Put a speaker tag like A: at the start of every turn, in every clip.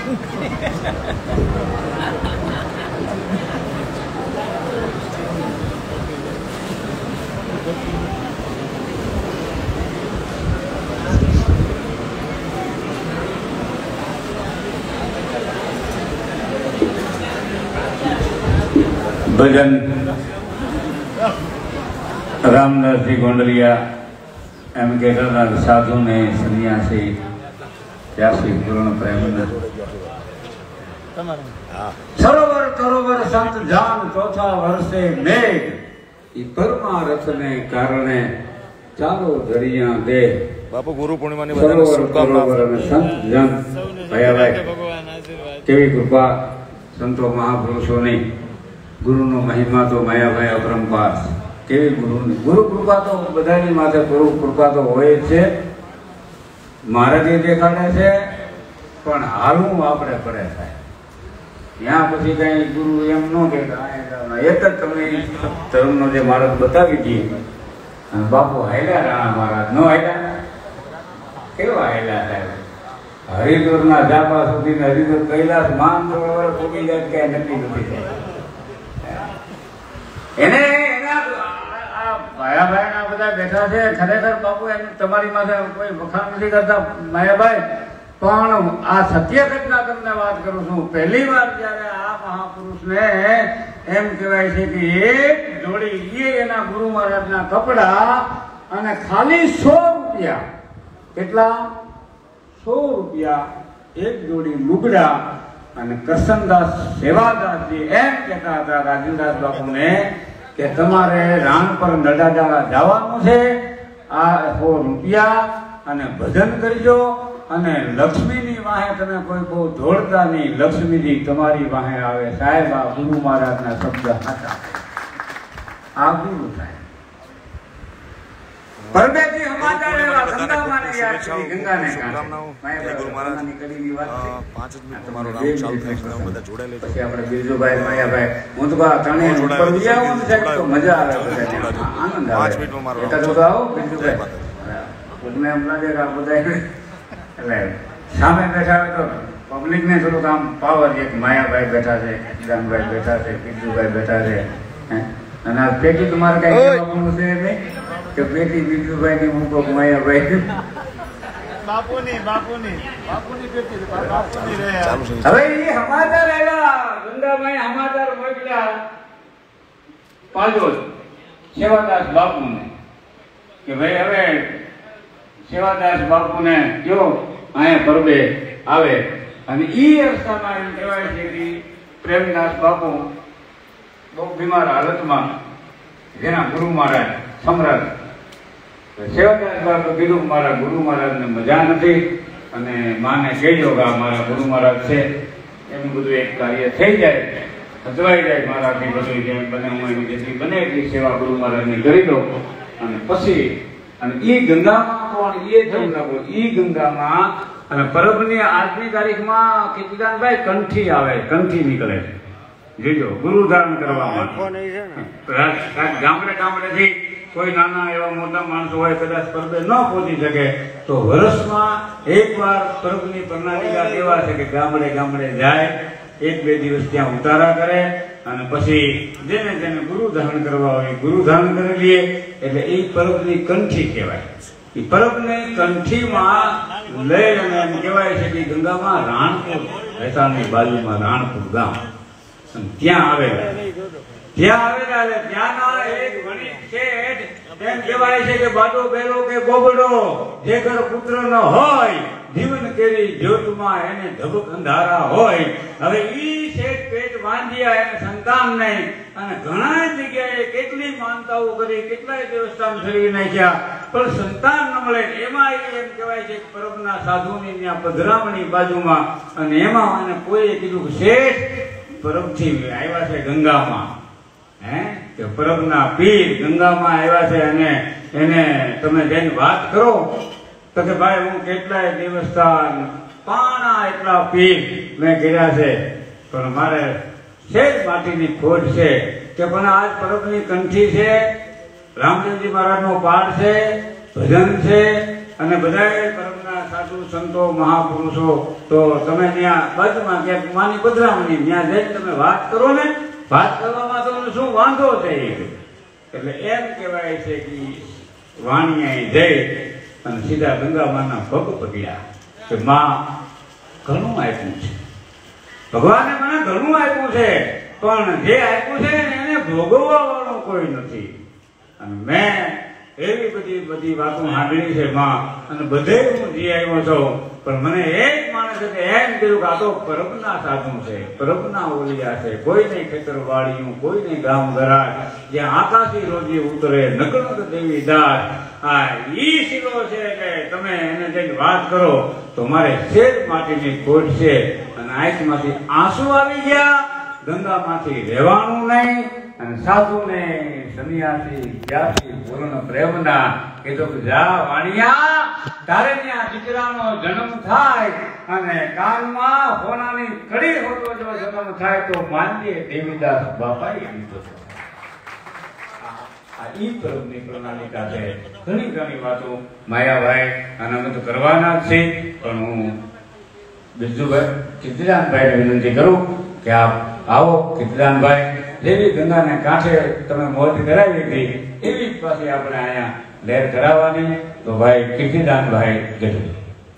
A: भजन रामदास जी गोंडलिया एम कहता साधु ने सन्यासी त्यासी पूर्ण प्रेम सरोवर तरोवर संत जान चौथा वर्षे मेघ परमारथ ने कारणे चालो दरिया दे
B: बापू गुरु पूर्णिमा ની બધાને શુભકામનાઓ
A: સંત જન ભયાભાઈ કેવી કૃપા સંતો મહાપુરુષોની ગુરુનો મહિમા તો માયાભાઈ અપરંપાર કેવી ગુરુ કૃપા તો બધાની માથે ગુરુ કૃપા તો હોય જ છે મહારાજે દેખાડે છે પણ હાલવું આપણે પડે થાય ત્યાં પછી કઈ ગુરુ એમ ન કહેતા એક જ તમે ધર્મનો જે મહારાજ બતાવી દઈએ બાપુ હાલ્યા રાણા મહારાજ ન હાલ્યા કેવા હાલ્યા થાય હરિદ્વારના જાપા સુધી હરિદ્વાર કૈલાસ માન સરોવર પૂરી જાય ક્યાંય નથી એને એના માયાભાઈ ના બધા બેઠા છે ખરેખર બાપુ એમ તમારી માથે કોઈ વખાણ નથી કરતા માયાભાઈ પણ આ સત્ય ઘટના તમને વાત કરું છું પહેલી વાર જયારે આ મહાપુરુષને એમ કહેવાય છે કે એક જોડી એના ગુરુ મહારાજના કપડા અને ખાલી 100 રૂપિયા કેટલા 100 રૂપિયા એક જોડી લુગડા અને કરશનદાસ સેવાદાસજી એમ કહેતા હતા રાજેન્દ્રદાસ બાપુને કે તમારે રાણ પર નડાડા જવાનું છે આ 100 રૂપિયા અને ભજન કરજો અને લક્ષ્મીની વાહે તમે કોઈ બહુ દોડતા નહીં લક્ષ્મીજી તમારી વાહે આવે સાહેબ આ ગુરુ મહારાજના શબ્દ હતા આ ગુરુ સાહેબ પરમેથી સમાચાર એવા ગંગામાને યાદ કરી ગંગાને કાંઠે ગુરુ મહારાજની કડીની વાત છે 5 મિનિટ તમારો નામ ચાલુ થાય બધા જોડાયેલા છે આપણે બિરજુભાઈ માયાભાઈ હું તો તણે ઉપર વિયાવું છે તો મજા આવે બધાને આનંદ આવે 5 મિનિટમાં મારો એકાદો તો આવો બિરજુભાઈ મને એમ લાગે કે આ બધા એટલે સામે બેઠા હોય તો પબ્લિક ને થોડુંક આમ પાવર એક માયાભાઈ બેઠા છે કિરણભાઈ બેઠા છે બિરજુભાઈ બેઠા છે અને આ પેટી તમારે કઈ કહેવાનું છે નહીં કે પેટી બિરજુભાઈ ની હું કોક માયાભાઈ બાપુની પેટી બાપુની રહે હવે એ સમાચાર આવ્યા ગંગાભાઈ સમાચાર મોકલ્યા પાજો સેવાદાસ બાપુને કે ભાઈ હવે સેવાદાસ બાપુને જો અહીંયા પરબે આવે અને ઈ અરસામાં એમ કહેવાય છે કે પ્રેમદાસ બાપુ બહુ બીમાર હાલતમાં જેના ગુરુ મહારાજ સમ્રાટ સેવાદાસ બાપુ કીધું મારા ગુરુ મહારાજને મજા નથી અને માને કહેજો કે મારા ગુરુ મહારાજ છે એમ બધું એક કાર્ય થઈ જાય સચવાઈ જાય મારાથી બધું જેમ બને હું એની જેટલી બને એટલી સેવા ગુરુ મહારાજની કરી દો અને પછી અને એ ગંગામાં પણ એ જમ લાગો એ ગંગામાં અને પરબની આજની તારીખમાં કીર્તિદાનભાઈ કંઠી આવે કંઠી નીકળે છે જોજો ગુરુ ધારણ કરવામાં ગામડેથી કોઈ નાના એવા મોટા માણસો હોય કદાચ પરબે ન પહોંચી શકે તો વર્ષમાં એકવાર પરબની પ્રણાલિકા એવા છે કે ગામડે ગામડે જાય 1-2 દિવસ ત્યાં ઉતારા કરે અને પછી જેને જેને ગુરુ ધારણ કરવા હોય ગુરુ ધારણ કરી લઈએ એટલે એ પર્વની કંઠી કહેવાય એ પર્વને કંઠીમાં લઈ અને એમ કહેવાય છે કે ગંગામાં રાણપુર રહેતાની બાજુમાં રાણપુર ગામ ત્યાં આવેલા એટલે ત્યાંના એક વણિક શેઠ એમ કહેવાય છે કે બાડો બેલો કે ગોબડો જે ઘર પુત્ર ન હોય જીવન કેરી જ્યોતમાં એને ધબક અંધારા હોય હવે ઈ શેઠ પેટ વાંધ્યા એને સંતાન નહીં અને ઘણા જગ્યાએ કેટલી માનતાઓ કરી કેટલાય દેવસ્થાન ફેરવી નાખ્યા પણ સંતાન ન મળે એમાં એમ કહેવાય છે કે પરબના સાધુની ત્યાં પધરામણી બાજુમાં અને એમાં એને કોઈએ કીધું કે શેઠ પરબથી આવ્યા છે ગંગામાં કે પરબના પીર ગંગામાં આવ્યા છે અને એને તમે જઈને વાત કરો તો કે ભાઈ હું કેટલાય દેવસ્થાન પાણા એટલા પીર મેં કર્યા છે પણ મારે શેર માટીની ખોટ છે કે પણ આજ પરબની કંઠી છે રામદેવજી મહારાજનો પાઠ છે ભજન છે અને બધાએ પરબના સાધુ સંતો મહાપુરુષો, તો તમે ત્યાં બાજુમાં ક્યાંક માની પધરામણી ત્યાં જઈને તમે વાત કરો ને, વાત કરવામાં તમને શું વાંધો છે? એટલે એમ કહેવાય છે કે વાણિયાએ જઈ અને સીધા ગંગામાના પગ પગ્યા કે માં ઘણું આપ્યું છે, ભગવાને મને ઘણું આપ્યું છે, પણ જે આપ્યું છે એને ભોગવવા વાળું કોઈ નથી. અને મેં એવી બધી વાતો સાંભળી છે માં, અને બધે હું જી આવ્યો છું, પણ મને એક માણસે એમ કીધું કે આ તો પરબના સાધુ છે, પરબના ઓલિયા છે, કોઈ નહીં ખેતરવાળીયું, કોઈ નહીં ગામ ગરાજ, જ્યાં આકાશી રોજી ઉતરે નકળત દેવી દાસ. આ ઈ શીલો છે કે તમે એને જઈને વાત કરો તો મારે શેર માટીની ખોટ છે, અને આંખમાંથી આંસુ આવી ગયા, ગંગામાંથી રહેવાનું નહીં. અને સાધુને સન્યાસી જ્ઞાતિ પૂર્ણ પ્રેમના કીધું કે જા વાણિયા, તારે ત્યાં દીકરાનો જન્મ થાય અને કાનમાં સોનાની કડી હોતો જો જન્મ થાય તો માનજે દેવીદાસ બાપાએ કીધું. આ ઈ પ્રભુની પ્રણાલિકા છે. ઘણી વાતો માયાભાઈ અને અમે તો કરવાના જ છે, પણ હું બિરજુભાઈ કીર્તિદાનભાઈને વિનંતી કરું કે આપ આવો. કીર્તિદાનભાઈ, જેવી ગંગાને કાંઠે તમે મોજ કરાવી હતી એવી પાછી આપણે અહીંયા લહેર કરાવવાની. તો ભાઈ કીર્તિદાનભાઈ ગઢવી.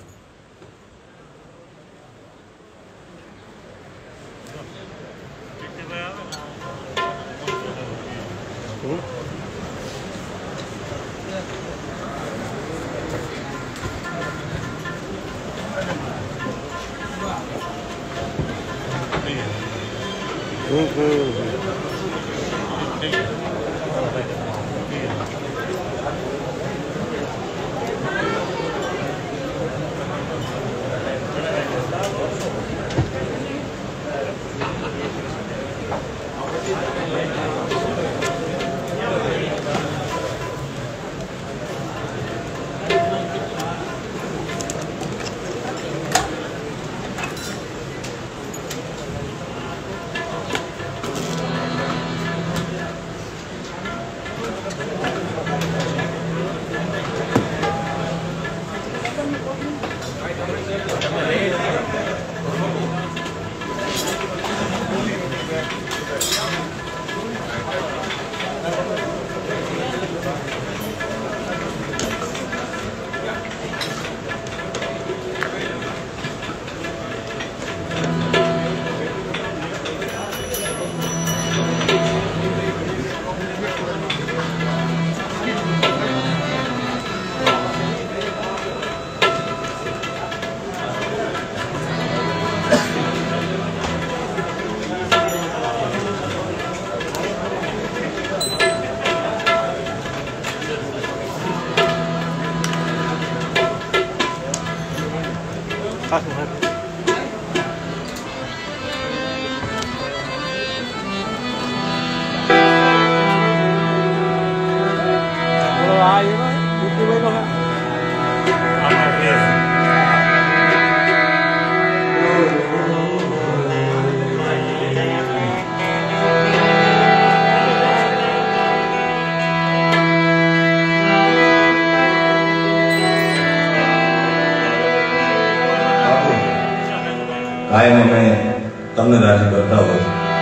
C: કાયમ અમે તમને રાજી કરતા હોય,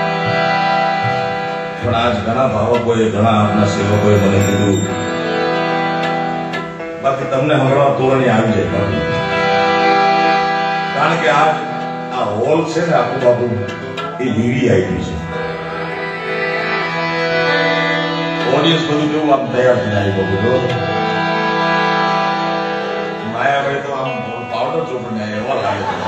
C: પણ આજ ઘણા ભાવકોએ, ઘણા આપના સેવકોએ મને કીધું બાકી તમને હમણાં તોરણી આવી જાય, કારણ કે આજ આ હોલ છે ને આખું બાબુ એ લીડી આવી છે. ઓડિયન્સ બધું કેવું આમ તૈયાર થઈને આવી બધું. માયાભાઈ તો આમ પાવડર ચોપડીને એવા લાગે છે.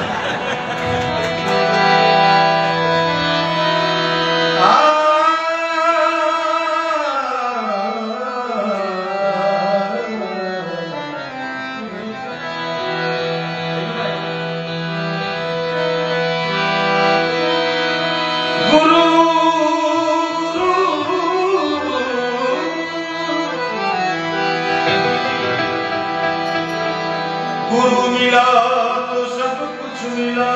C: गुरु मिला तो सब कुछ मिला,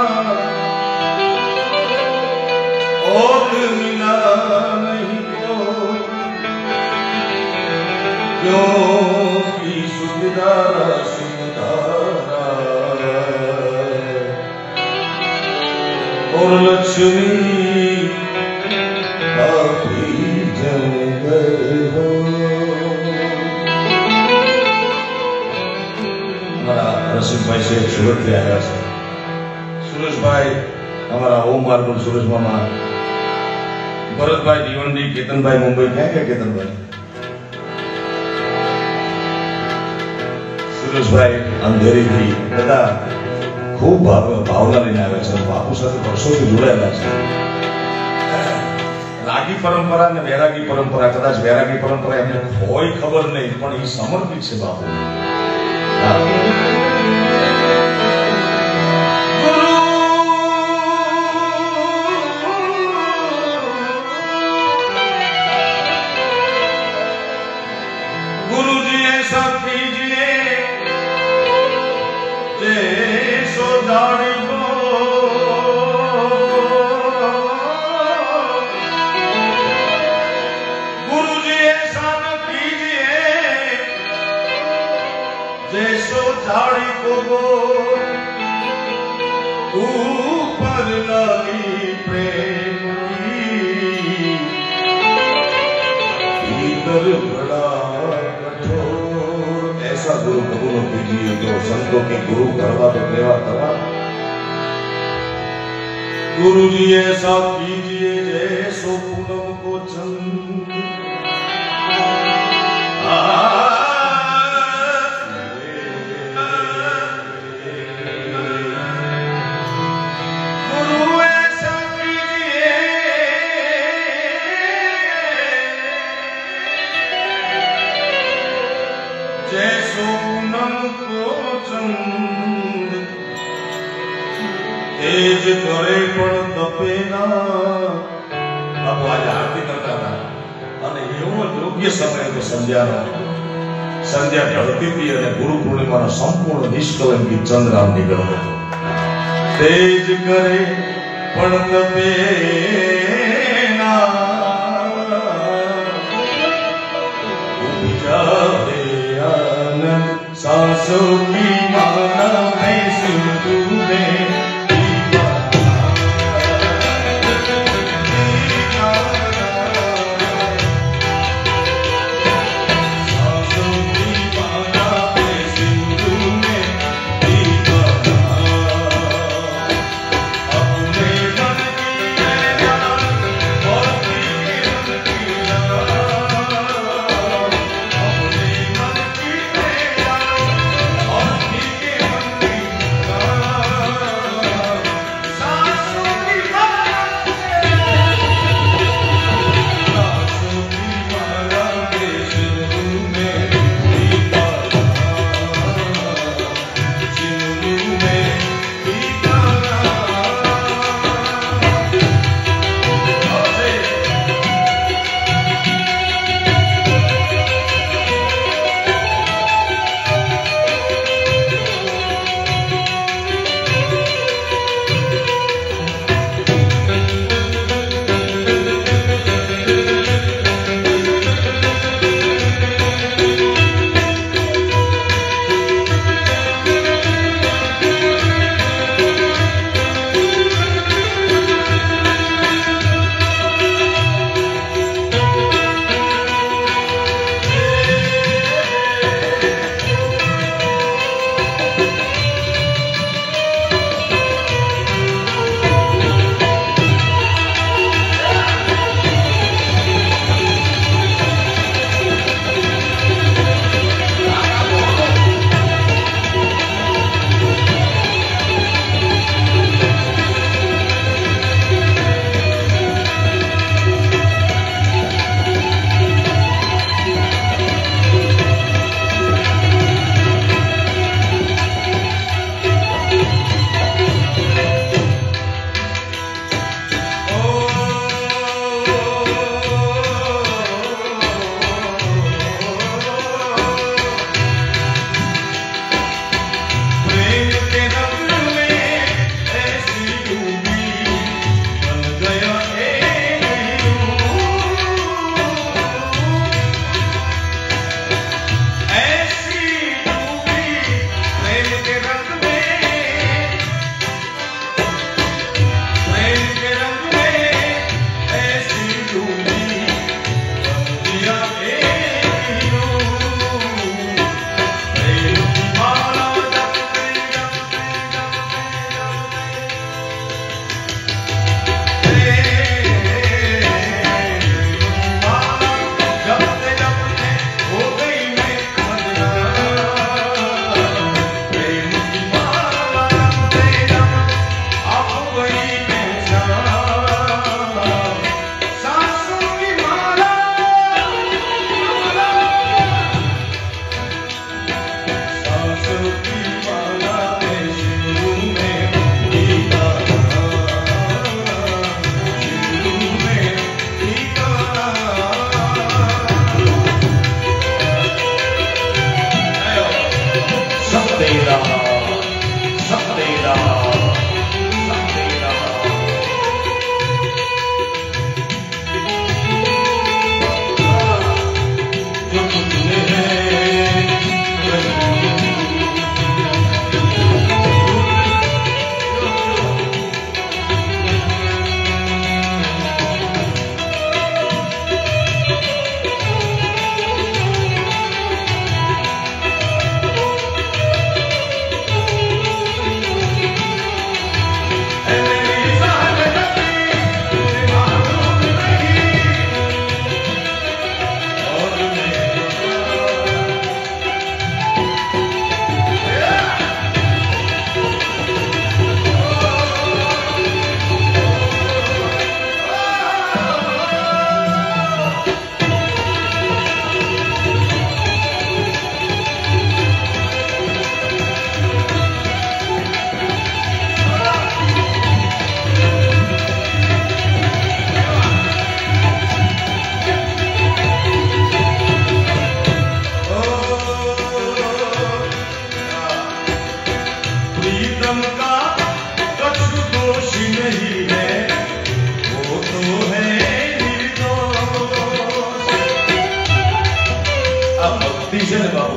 C: और मिला नहीं क्योंकि सुधारा सुधारा और लक्ष्मी काफी जम गए हो। हमारा रसिकभाई से सूरत ले आया है। सुरेशभाई हमारा ओम मार्बल सुरेश मामा, भरतभाई दीवंडी, केतनभाई मुंबई क्या क्या केतनभाई, સુરેશભાઈ અંધેરીથી બધા ખૂબ ભાવના લઈને આવે છે, બાપુ સાથે વર્ષોથી જોડાયેલા છે. રાગી પરંપરા અને વૈરાગી પરંપરા, કદાચ વૈરાગી પરંપરા એમને હોય ખબર નહીં, પણ એ સમર્પિત છે બાપુ. गुरुजी ऐसा कीजिए जैसो जानी को, गुरुजी ऐसा न कीजिए जैसो झाड़ी को ऊपर लगी प्रेम की, भीतर बड़ा कठोर. ऐसा गुरु कबूल कीजिए जो संतों के गुरु करवा तो लेवा करवा. गुरु जी ऐसा कीजिए जैसो पूनम को चंद, गुरु ऐसा कीजिए जैसो पूनम को चंद, तेज करे पण तपे ना. बापू आज आरती करता था અને એવો યોગ્ય સમય તો સંધ્યાનો, સંધ્યા ઢળતી હતી અને ગુરુ પૂર્ણિમાનો સંપૂર્ણ નિષ્કલંકી ચંદ્રામ નીકળતો હતો. તેજ કરે પણ તપે ના, ઉપજાવે આનંદ सांसों की माला में सिंदूर में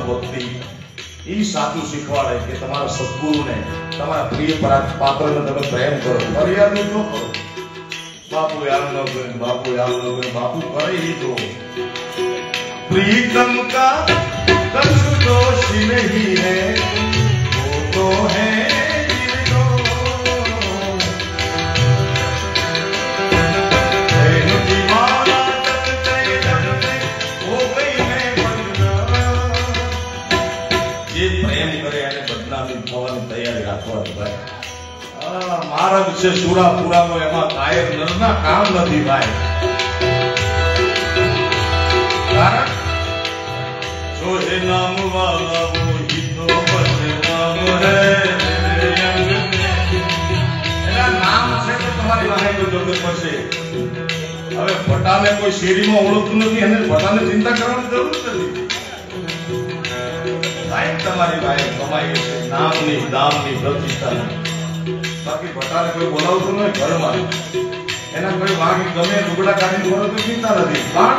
C: ભક્તિ ઈ સાચું શીખવાડે કે તમારા સદગુરુને તમારા પ્રિય પાત્રને તમે પ્રેમ કરો, મર્યાદિત ન કરો. બાપુ યાર ન કરે, બાપુ યાર ન કરે, બાપુ કરે ઈ તો प्रीतम का कछ दोष नहीं है, वो तो है जिनको प्रेम की माला जपते हो गई है बदनाम. ये प्रेम करे અને બદનામી થવાની તૈયારી રાખવાની ભાઈ. માર્ગ છે સુરાપુરામાં, એમાં કાયર નરના કામ નથી ભાઈ. कारण जो है नाम वाला वो ही तो बदनाम है. एना नाम છે તો તમારી વાહે કોઈ જોડે પડશે. હવે ભટાને કોઈ શેરીમાં ઓળખતું નથી, એને ભટાને ચિંતા કરવાની જરૂર નથી. ભાઈ તમારી ભાઈ કમાઈ છે નામની દામની પ્રતિષ્ઠાની. બાકી ભટાને કોઈ બોલાવતું નહીં ઘરમાં, એના કોઈ વાગી ગમે લુગડા કાઢીને બોલો તો ચિંતા નથી. પણ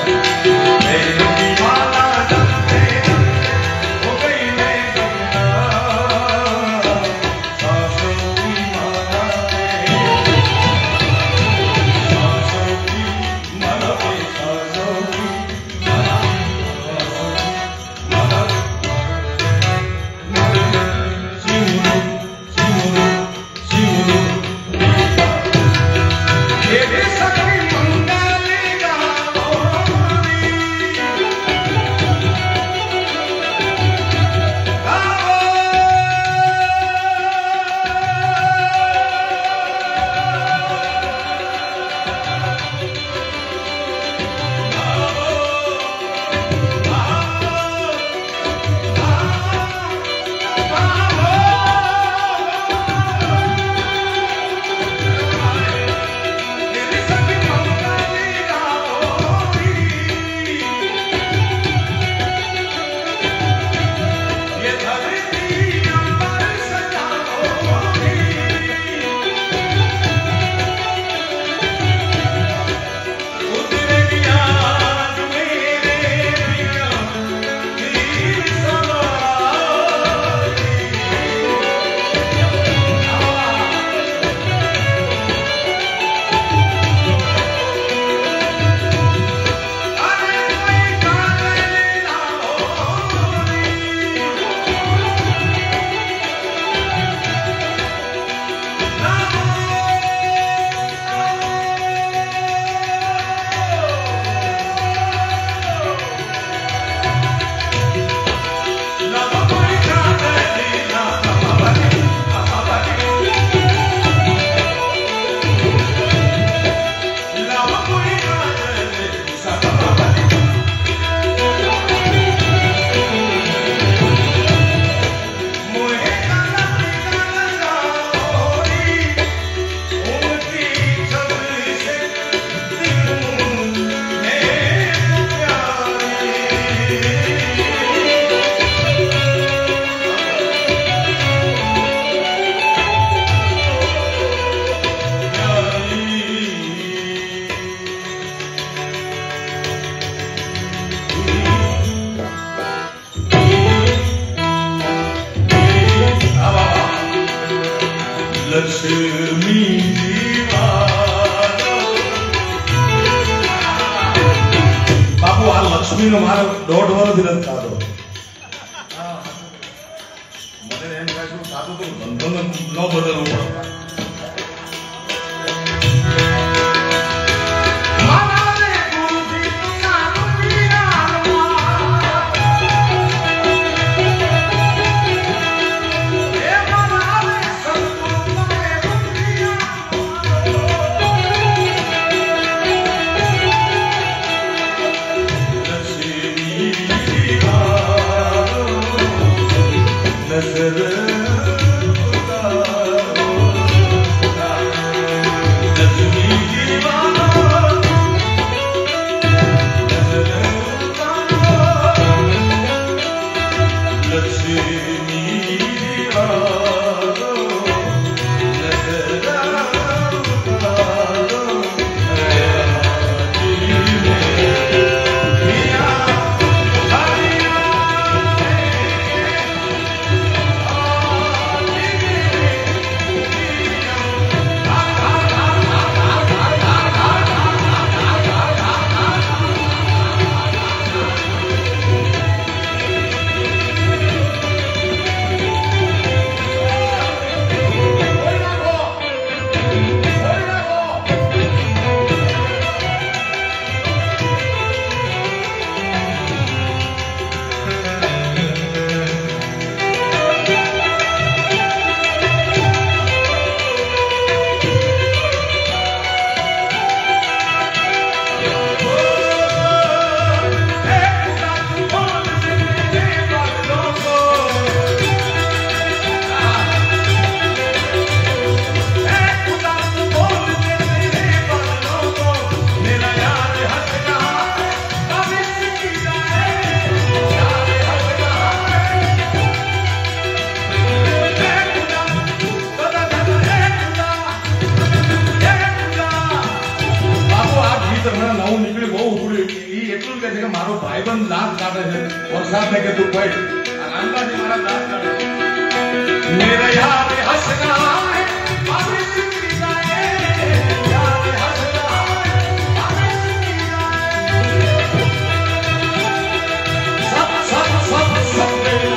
C: બાપુ આ લક્ષ્મી નો મારો 1.5 વર્ષથી નથી ખાધો. મને એમ કાંઈ ખાધું તો ધંધો ન બદલવો પડે. नजर કાઢે છે વરસાદ ને કે તું પડ અને અંબાજી મારા દાંત કાઢે મેરા યાર હસના હે બાબે સિંગી જાએ યાર હસના હે બાબે સિંગી જાએ સબ સબ સબ સબ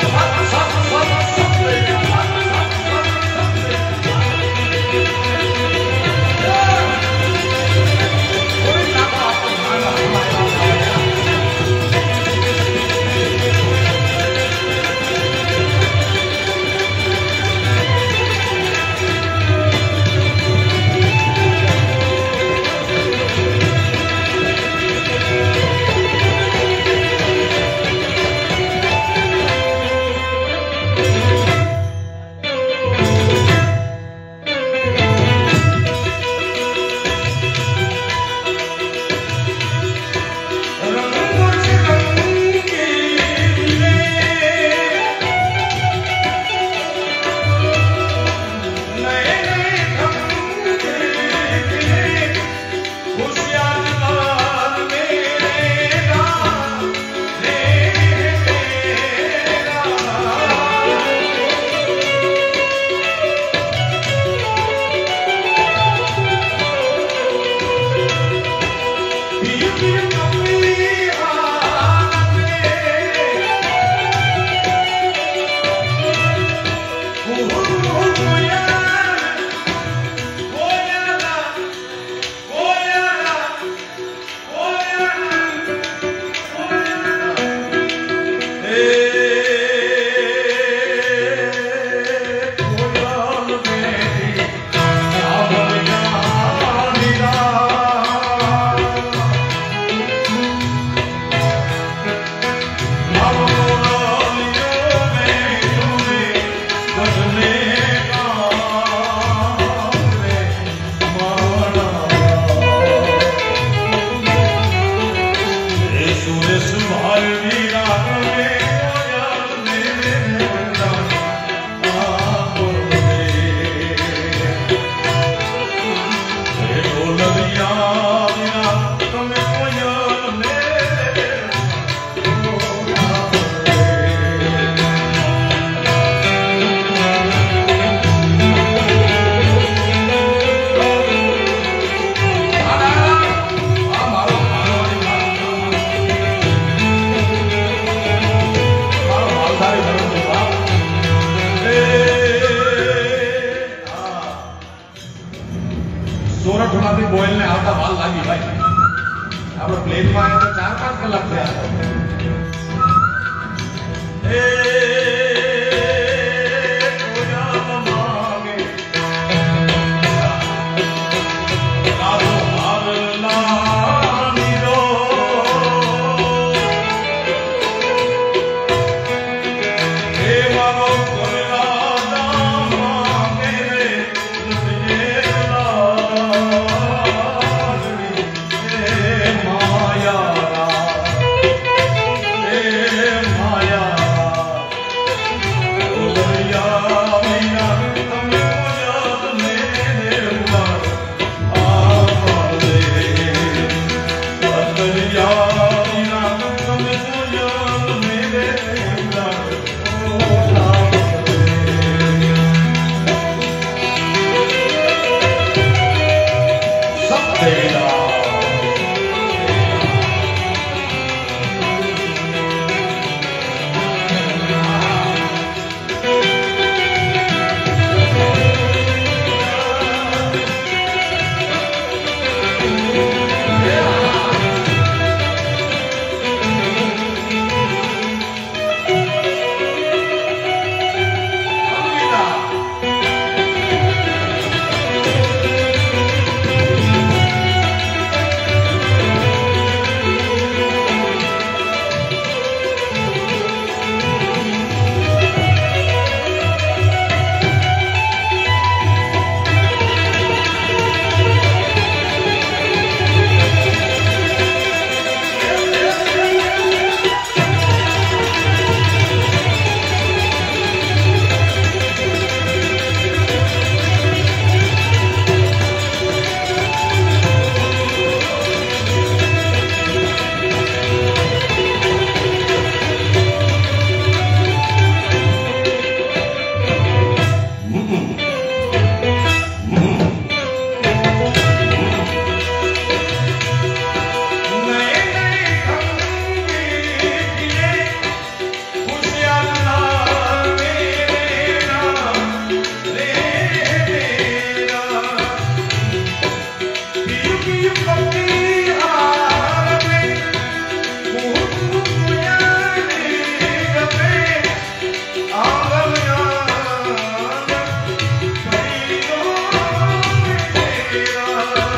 C: બોઈલ ને આવતા વાલ લાગી ભાઈ આપણે પ્લેન માં તો 4-5 કલાક થયા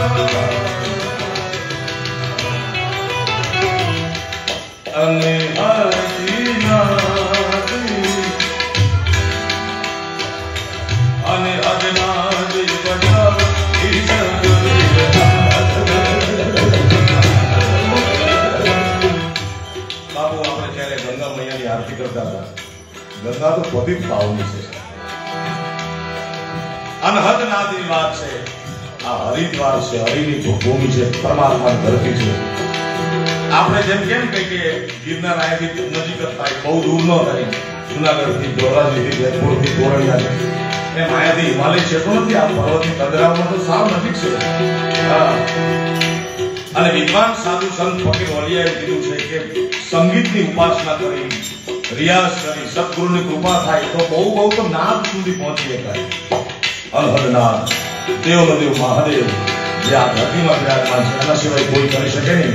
C: गंगा तो पतित पावनी છે अनहद नादની વાત છે આ હરિદ્વાર છે હરિની ભૂમિ છે પરમાત્માની ધરતી છે આપણે જેમ કેમ કે ગિરનાર આયથી નજીક જ થાય બહુ દૂર ન થાય જૂનાગઢથી ધોરાજીથી જેતપુરથી તોરણિયા છે એ માયાથી હિમાલય ક્ષેત્રો નથી આ પર્વતની કદરામાં તો સાવ નજીક છે અને વિદ્વાન સાધુ સંત ફકીર વલિયાએ કીધું છે કે સંગીતની ઉપાસના કરી रियाज करी सतगुरु ने कृपा थाय तो बहु तो नाद सुधी पहुंची शकाय अनहद नाद देव महादेव जे आ धरती में विराजमान छे एना सिवाय कोई करी शके नहीं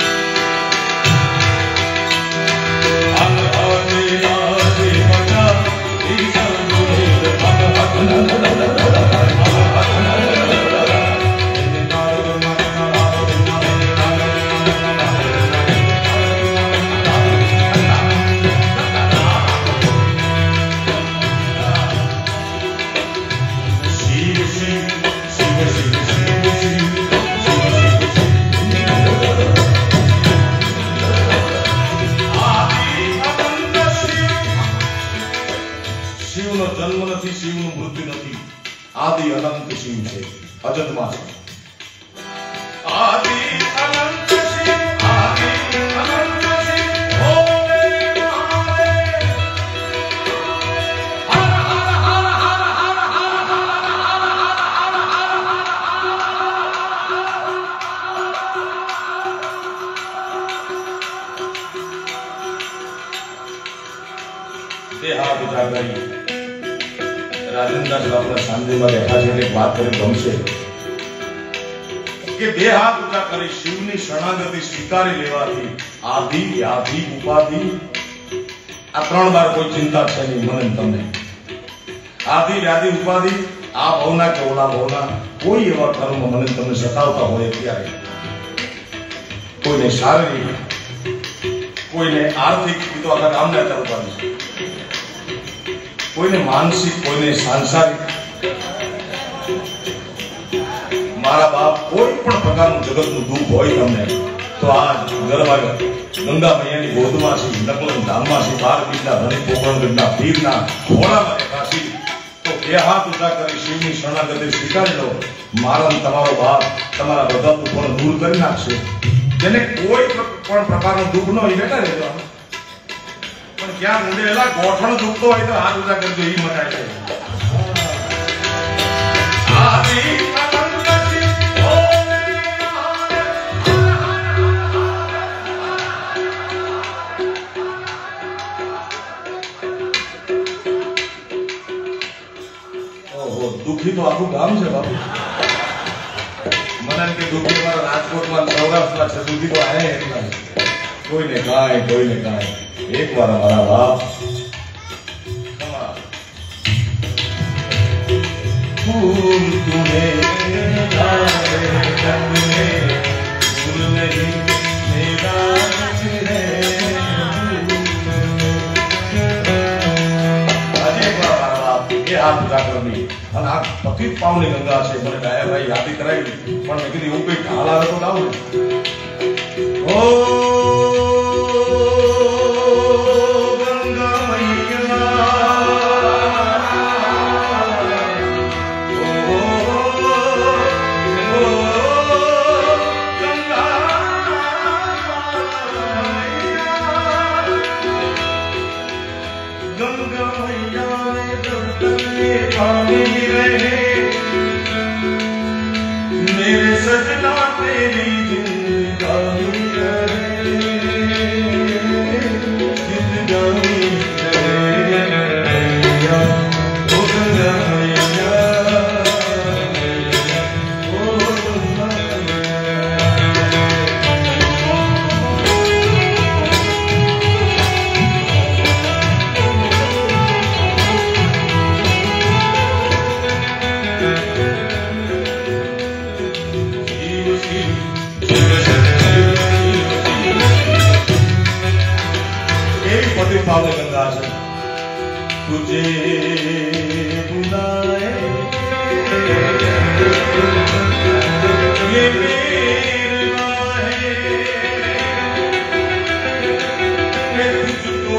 C: आदि अनंत शिव है अजन्मा है आदि अनंत शिव आदि अनंत शिव भोले महादेव हर हर हर हर हर देहा बुझा गई राजेंद्र जो अपने सांधे में बैठा है एक बात करे गमशे कि बे हाथ ऊंचा करी शिवनी शरणागति स्वीकारी लेवाथी आदि व्याधि उपाधि आ त्रण बार कोई चिंता छे नहीं मन तमने आदि व्याधि उपाधि आ भवना के ओला भवना कोई एवा कर्म मन तमने सतावता होय त्यारे कोई ने शारीरिक कोई ने आर्थिक तो आखा गामना चलता है कोई ने मानसिक कोई ने सांसारिक मारा बाप कोई पण प्रकार जगत नु दुख होय तमने तो आज गरबा गंगा मैया ની ગોદમાં છે નકલન ધામમાં છે બાર બીજના ધણી પોકરણગઢના પીરના ઘોડામાં બેઠાસી તો બે હાથ ઊંચા કરી શિવની શરણાગતિ સ્વીકારી લો મારા તમારો બાપ તમારા બધા દુઃખોને દૂર કરી નાખશે જેને કોઈ પણ પ્રકારનું દુઃખ ન હોય બેટા રહેજો પણ ક્યાં ઊંડેલા ગોઠણ દુખતો હોય તો હાથ ઊંચા કરજો ઈ મટાય છે આદિ અનંત શિવ ભોલે મહાદેવ ઓહો દુખી તો આખું ગામ છે બાપુ મને કે દુખી મારા રાજકોટમાં સૌરાષ્ટ્રમાં છે દુખી તો આયા એટલા કોઈને કાંઈ एक बार हमारा बाप फूल तुम्हें फूल नहीं मेरा हाथ उठा कर दी और आ पतित पावनी गंगा से मैंने गाया भाई यादी कराई पर मैं कीधुं एवुं कंईक ढाल आवे तो लावो ओ मेरे सजना तेरी जिंदगानी तुझे बुलाए ये मेरा है मैं तुझको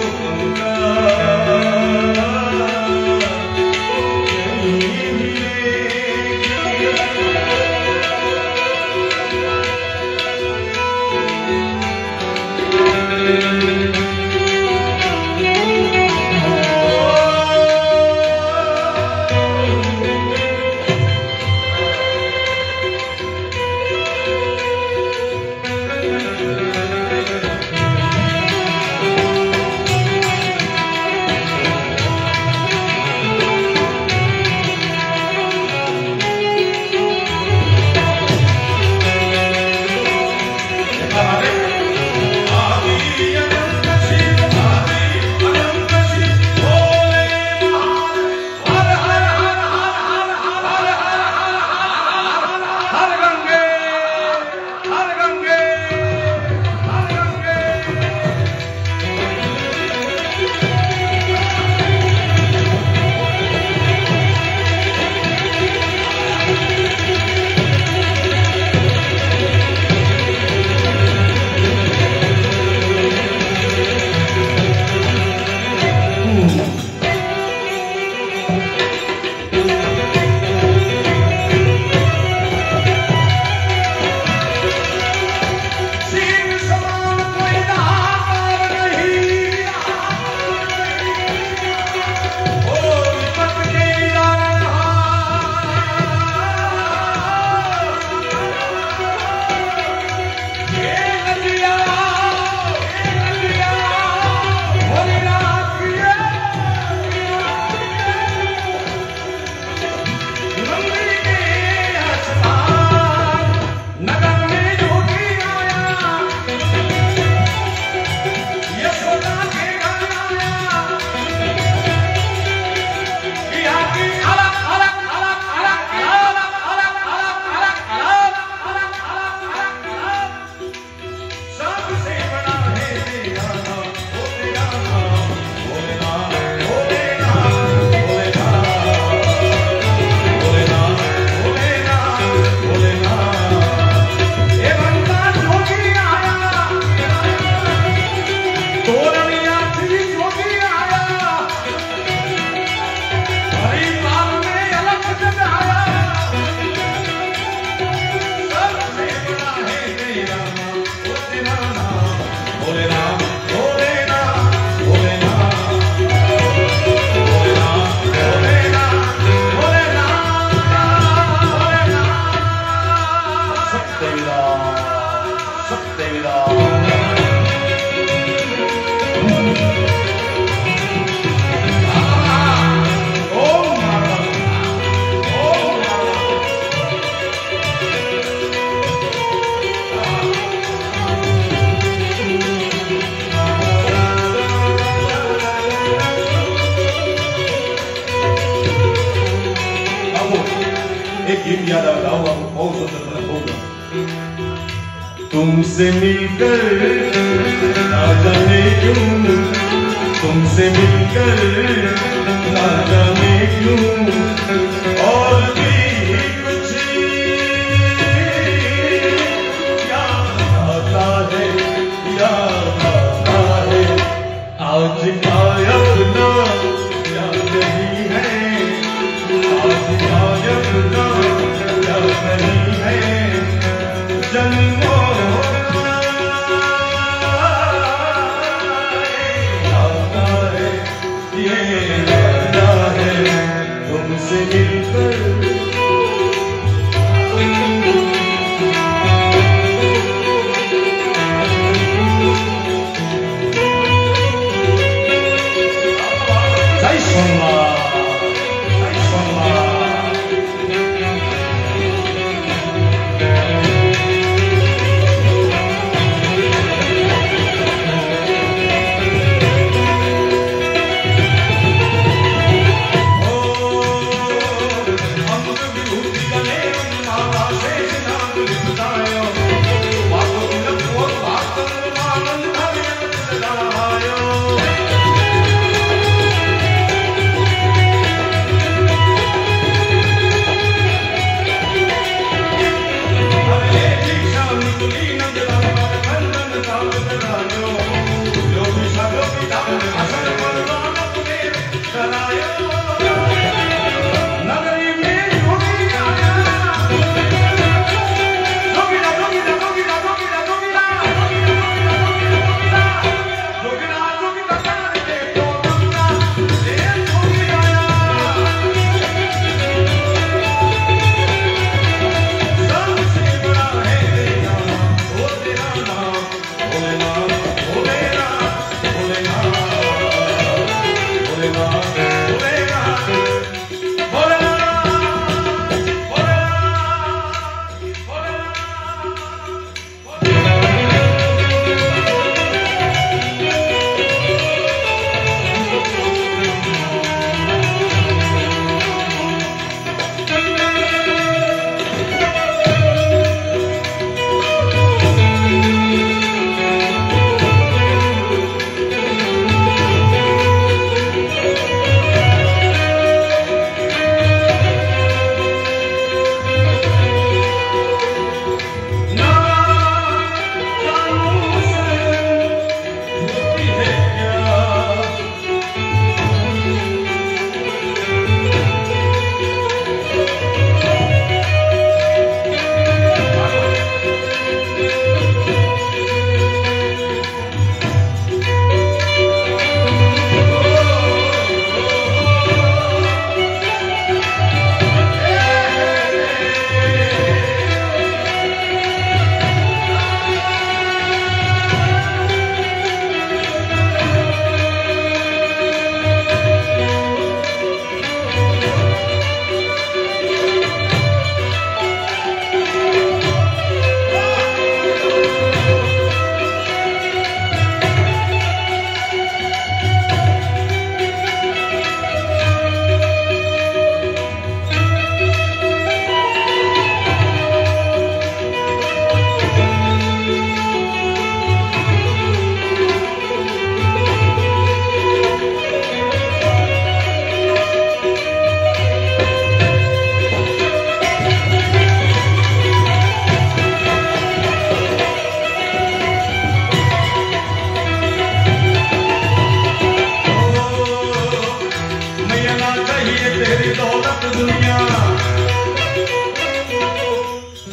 C: तुमसे मिलकर ना जाने क्यों, तुमसे मिलकर ना जाने क्यों और भी कुछ याद आता है, याद आता है। आज गायब ना याद नहीं है, आज गायब ना याद नहीं है। जन्मों तुमसे मिलकर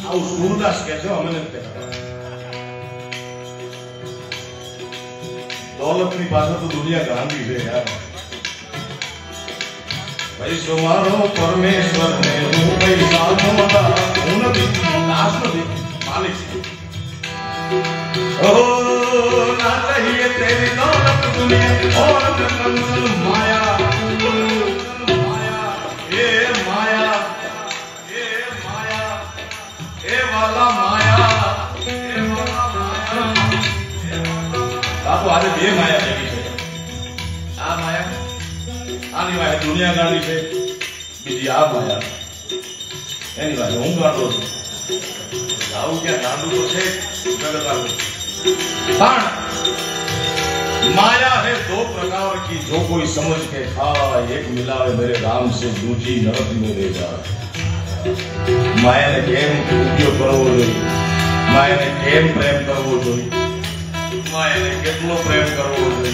C: આવું સૂરદાસ કે છે અમે નથી કહેતા દોલતની પાછળ તો દુનિયા ગાંધી છે યાર પૈસો મારો પરમેશ્વર ને હું પૈસા નમતા હું નથી દાસ નથી માલિક છું ओ ना चाहिए तेरी दौलत दुनिया और कंचन माया माया ये वाला माया बापू आज बे माया भેગી છે આ માયા આની વાય દુનિયા ગાંડી છે બીજી આ માયા એની વાય હું ગાંડો છું આવું ક્યાં ગાંડું તો છે पण माया है दो प्रकार की जो कोई समझ के खाए एक मिलावे मेरे राम से दूजी नरक में ले जा माया ने केम उपयोग करवो जोईए माया ने केम प्रेम करवो जोईए माया ने केटलो प्रेम करवो जोईए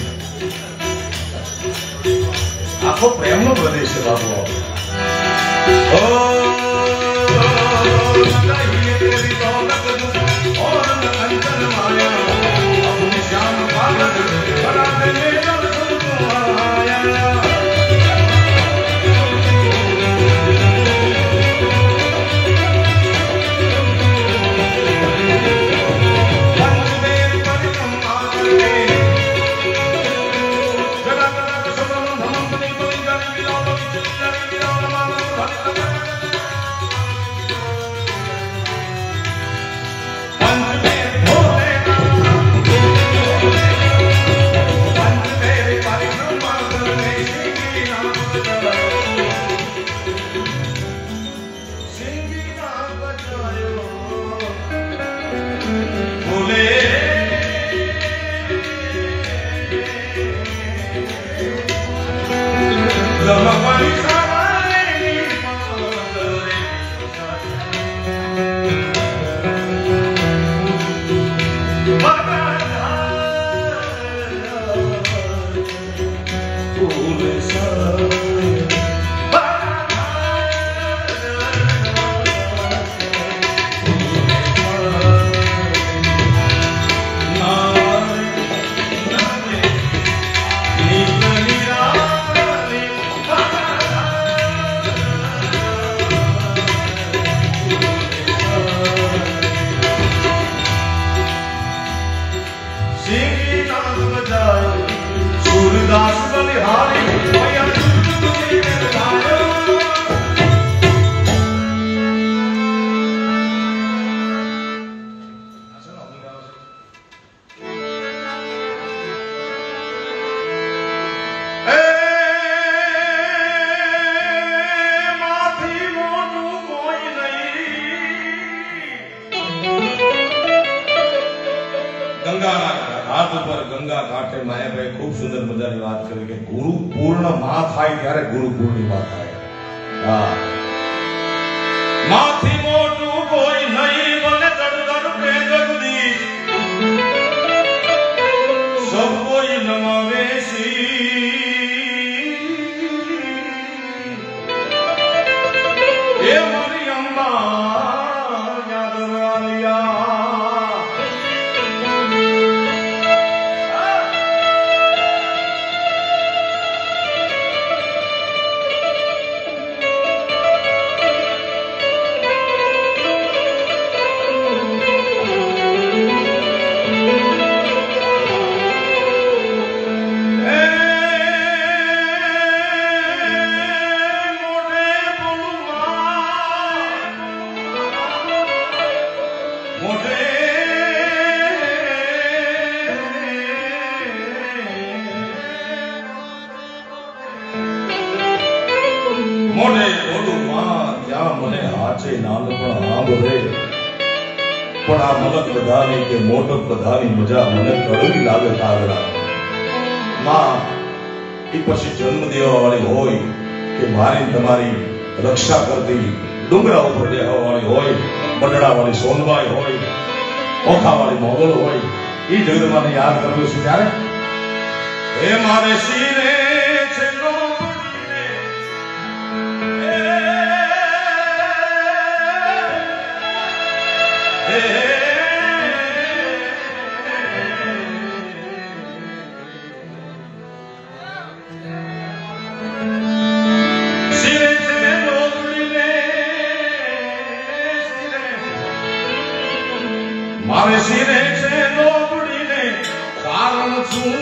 C: आखो प्रेम नो प्रदेश है बाबू ओ चाहिए तेरी दौलत और कंचन माया अपने श्याम पागल बना दे मेरा सुखमाया पंचदेव परिक्रमा करके जगत जगत सबम धमम पुनि पुनि जानी मिलाओ जानी मिलाओ मानो भक्त सूरदास बलिहारी मैया तुझे लगायो ए माथी मोटू कोई नहीं गंगा हाथ पर गंगा घाटे माया भाई खूब सुंदर मजानी बात करी कि गुरु पूर्ण मां थाय त्यारे गुरु पूर्णिमा थाय हां माथी मोटू कोई नहीं बने दर दर पे जगदीश सब कोई नमावे सी ए मरी अम्मा याद वालिया मोटे बोलू मां क्या मने हाचे नानपण आंबरे पण आ मलक बधानी के मोटक बधानी मजा मने कड़वी लागे कागड़ा मां ई पछी जन्म देवा वाली होय के मारी तमारी रक्षा करती डुंगरा ऊपर देवा वाली होय बडड़ा वाली सोनबाई होय ओखा वाली मोगल होय ई जगत माने याद करवे छे त्यारे हे मारे सीने छेलो મારે શિરે છે લોબડીને કારણ છું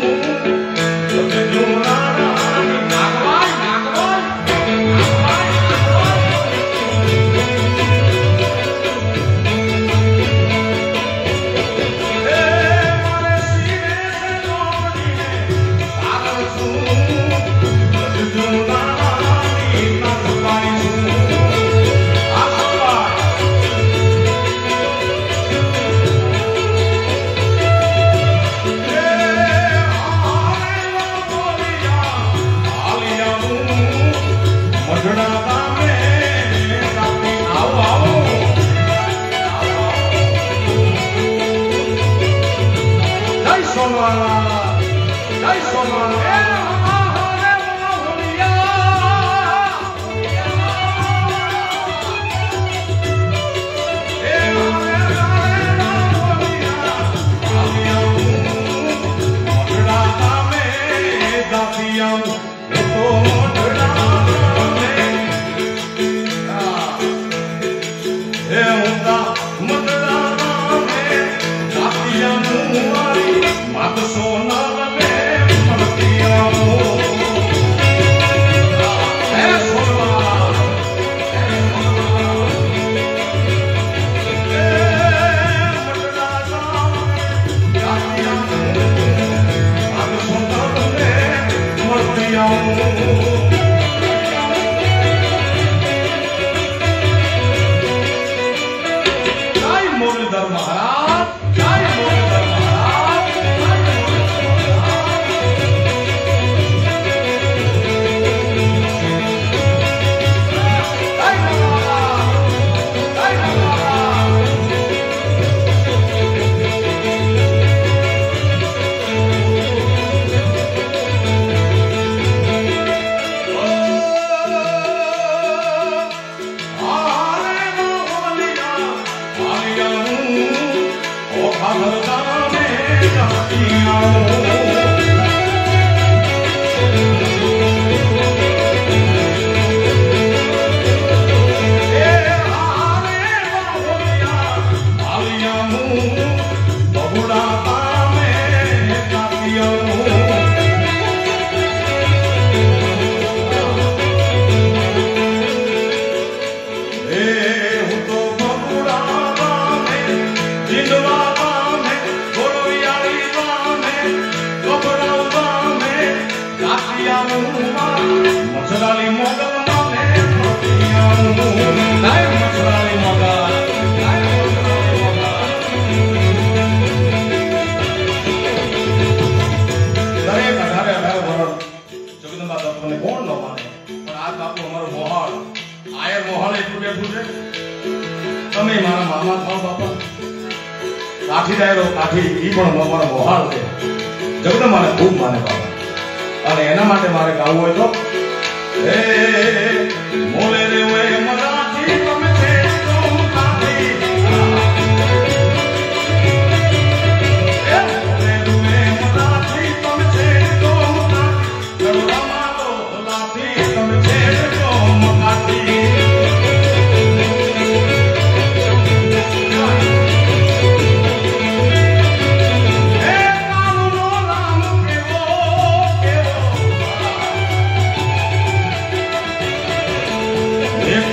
C: કાઠી ડાયરો કાઠી ઈ પણ મારા મોહાળ છે જગદંબાને ખૂબ માને બાબા અને એના માટે મારે ગાવું હોય તો હે મોલે રે વે મરાઠી તમે છે તો કાઠી હે મોલે રે મરાઠી તમે છે તો કાઠી ગરમા તો લાઠી તમે છે તો કાઠી એક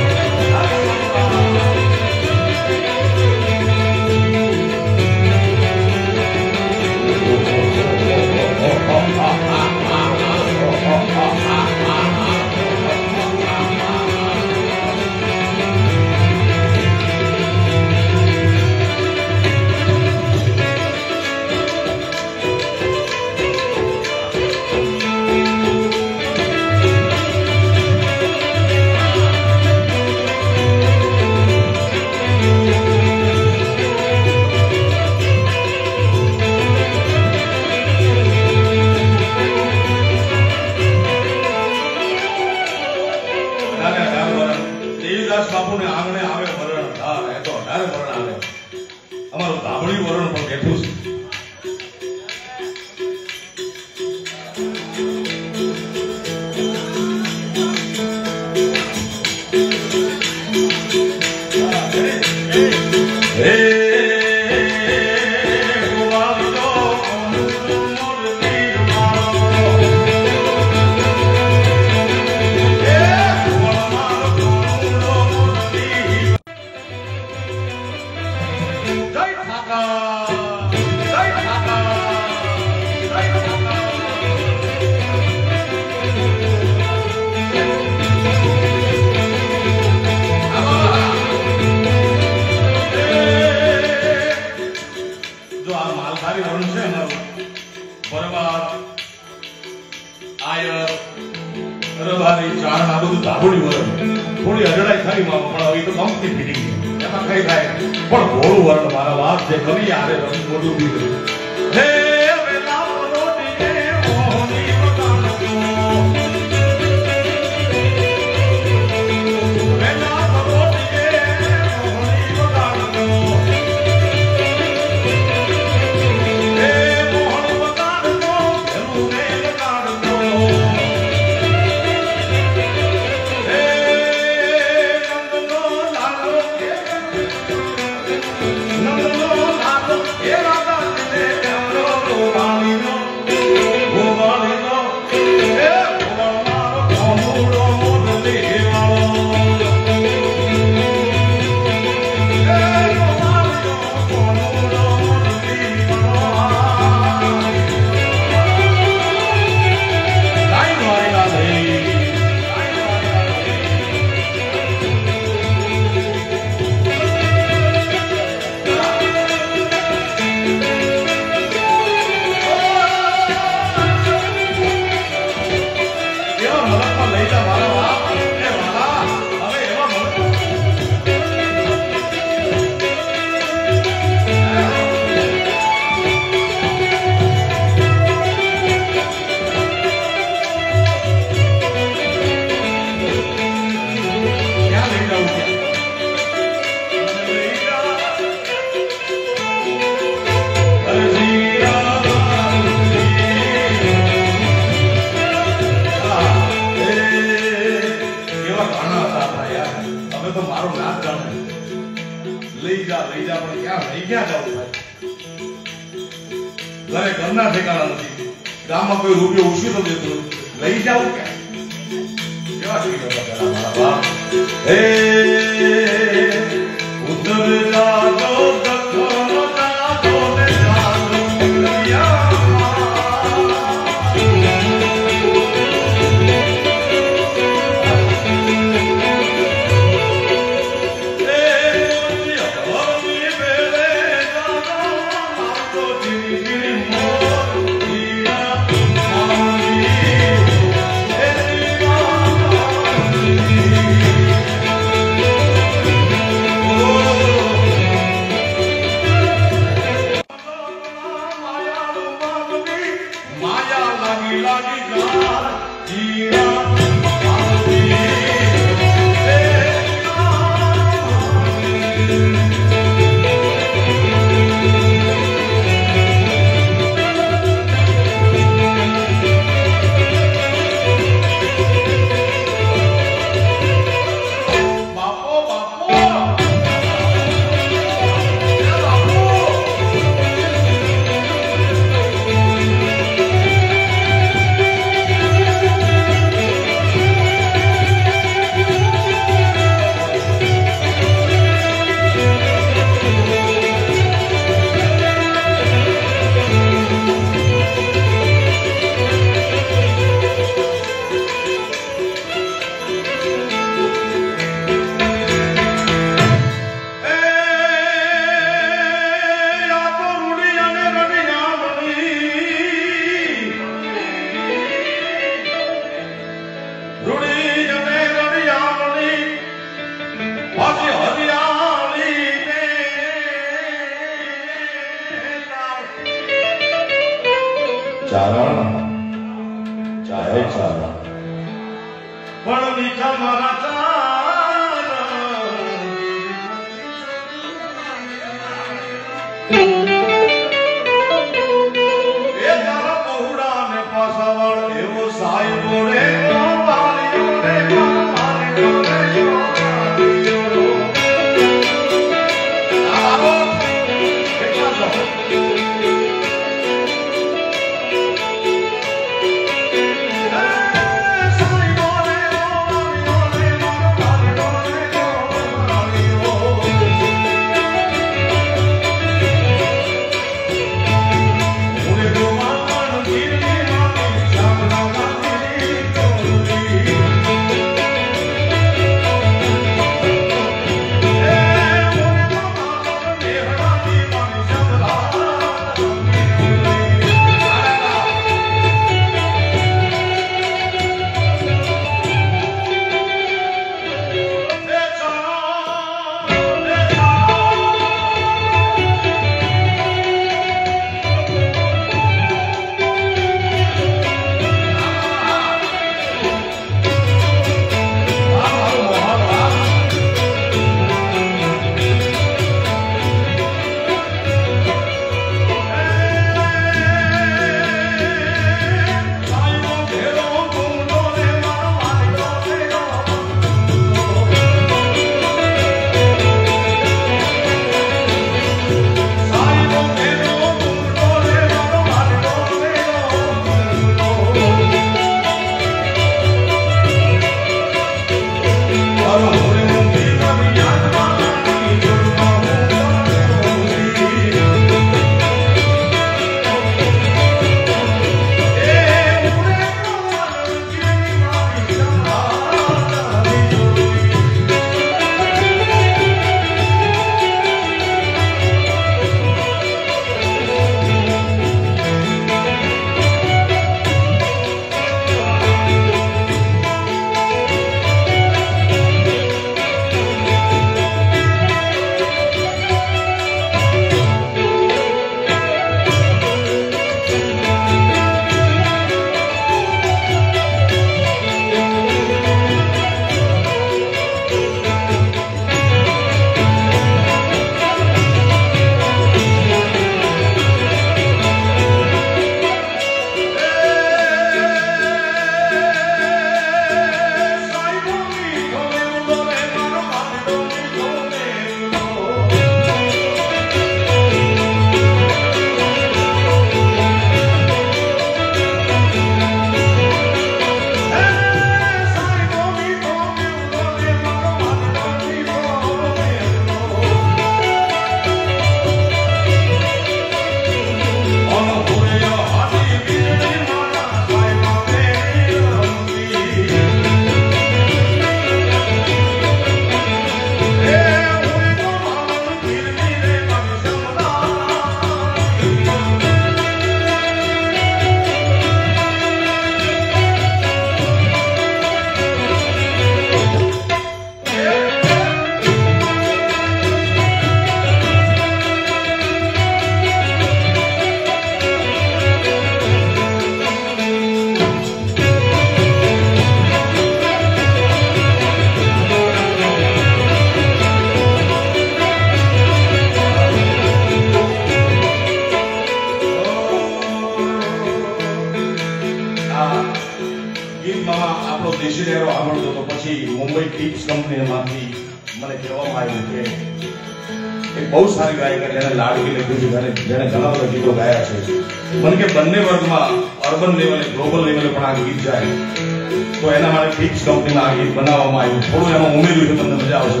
C: એમાંથી મને કહેવામાં આવ્યું કે એક બહુ સારી ગાયિકા જેને લાડકી લખ્યું છે, જેને ઘણા બધા ગીતો ગાયા છે. મને કે બંને વર્ગમાં અર્બન લેવલે ગ્લોબલ લેવલે પણ આ ગીત જાય તો એના માટે ફિક્સ કંપનીમાં આ ગીત બનાવવામાં આવ્યું. થોડું એમાં ઉમેર્યું છે, તમને મજા આવશે.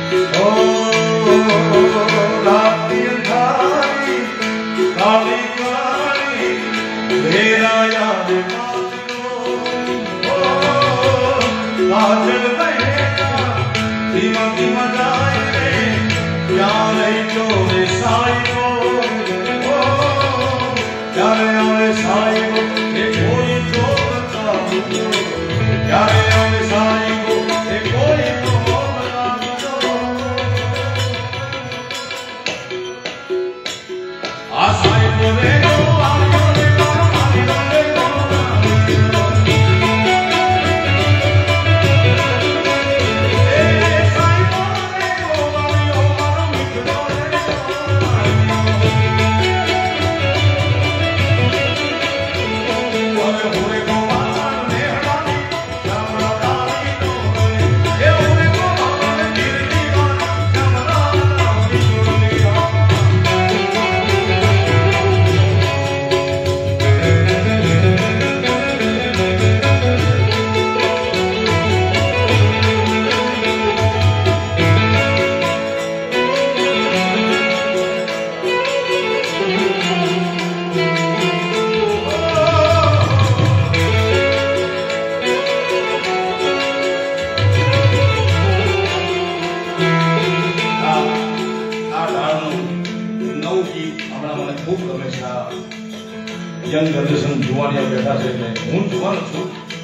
C: યંગ જનરેશન જુવાનિયા બેઠા છે એટલે હું જુવાન છું,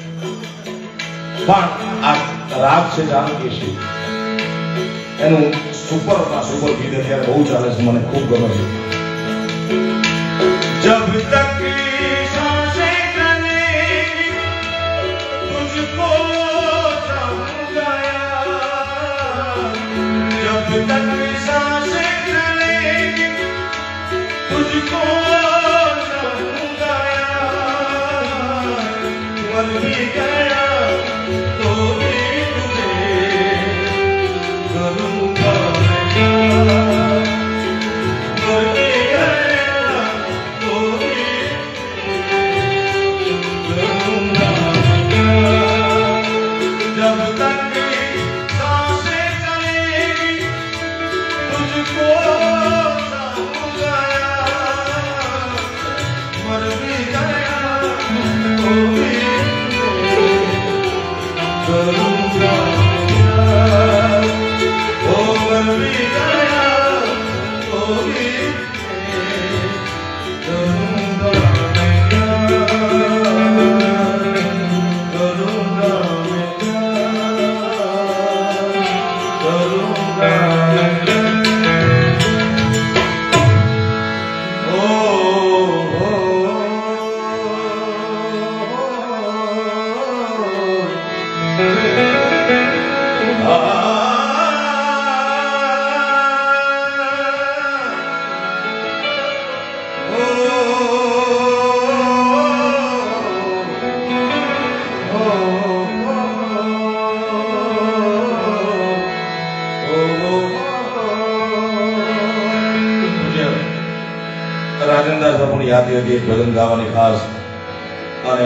C: પણ આ રાગ છે જાનકી છે એનું સુપર ગીત અત્યારે બહુ ચાલે છે, મને ખૂબ ગમે છે. જબ તક सांसें चलेंगी तुझको चाहूंगा जब तक सांसें चलेंगी तुझको मर भी गया तो भी तुझे करूंगा, मर भी गया तो भी करूंगा. जब तक सांसें चलेंगी तुझको चाहूंगा, मर भी गया तो भी करूंगा, ओ मर भी गया तो भी करूंगा, करूंगा, करूंगा. રાજેન્દ્રદાસ બાપુની યાદી હતી એક ભજન ગાવાની ખાસ, અને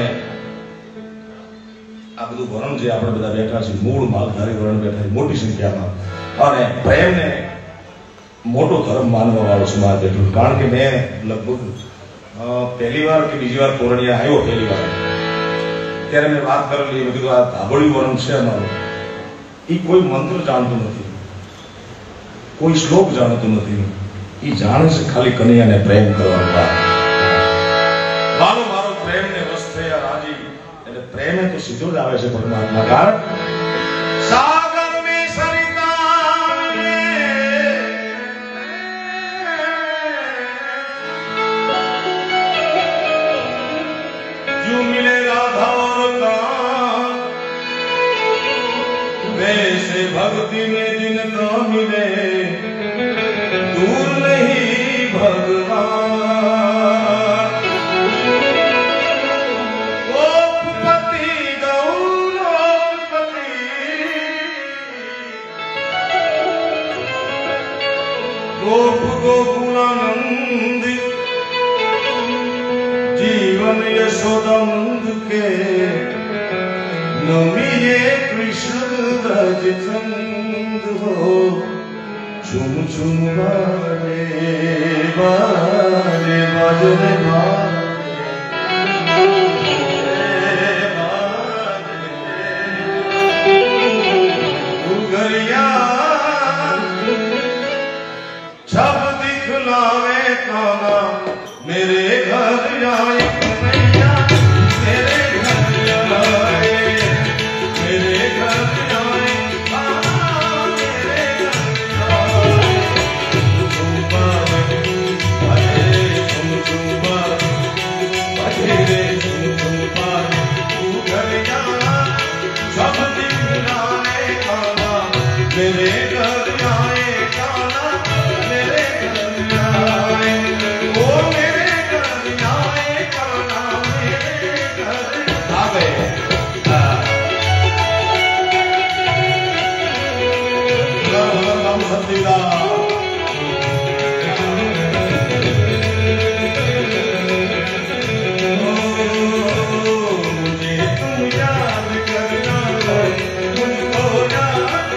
C: આ બધું વરણ જે આપણે બધા બેઠા છીએ મૂળ માલધારી વરણ બેઠા છે મોટી સંખ્યામાં, અને પ્રેમને મોટો ધર્મ માનવા વાળો સમાજ બેઠું. કારણ કે મેં લગભગ પહેલી વાર કે બીજી વાર તોરણિયા આવ્યો, પહેલી વાર ત્યારે મેં વાત કરેલી, મેં કીધું આ ધાબળિયું વરણ છે અમારું, એ કોઈ મંત્ર જાણતું નથી, કોઈ શ્લોક જાણતું નથી, એ જાણે છે ખાલી કનૈયાને પ્રેમ કરવાનું. વાલો મારો પ્રેમને વશ થયા રાજી, એટલે પ્રેમે તો સીધો જ આવે છે પરમાત્મા. કારણ સાગર મે સરિતા जो मिले राधा और कांत वैसे भक्ति में जिनका मिले दूर नहीं भगवान. गोपति गौरपति गोप गोकुलानंद जीवन यशोदानंद के नमिए कृष्ण ब्रज चंद हो चुम चुम बारे बारे बाजरे बारे उगरिया छप दिखलावे काना मेरे घर आए कन्हैया मेरे घर आए मेरे घर आए काना मेरे घर आए तुम बारे बारे तुम बारे बारे तुम बारे उगरिया छप दिखलावे काना मेरे घर आए काना मेरे घर आए ओ मेरे घर आए काना मेरे घर आ गए राम सतीला मुझे तुम याद करना मुझको याद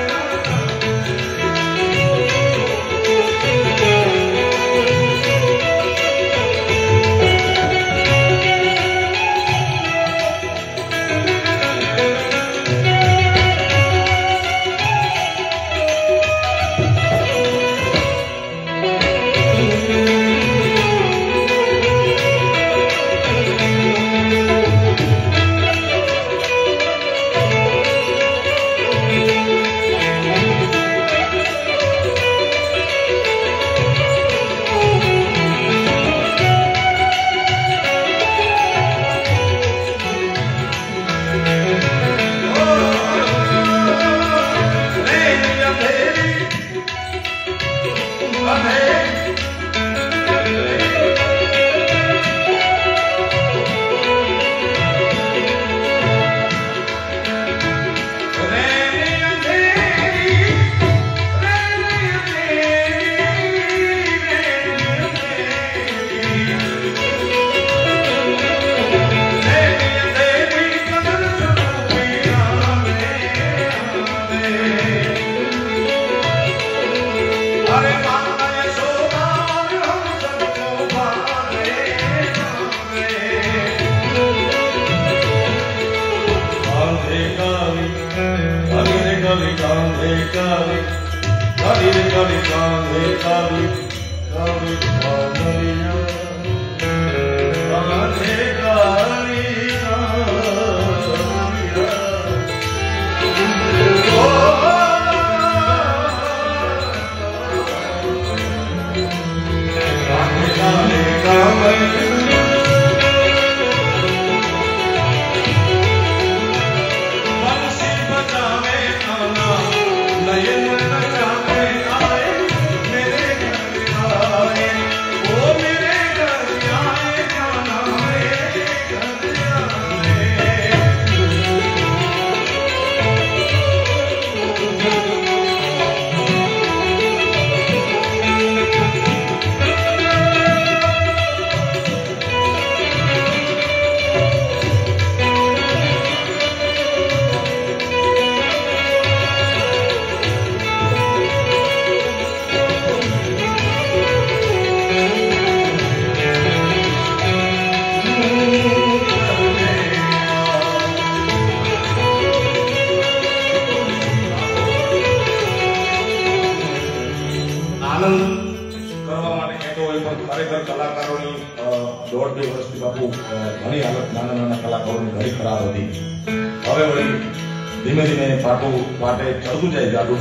C: धीमे धीमे पाटो पाटे चढ़तु जाए जादू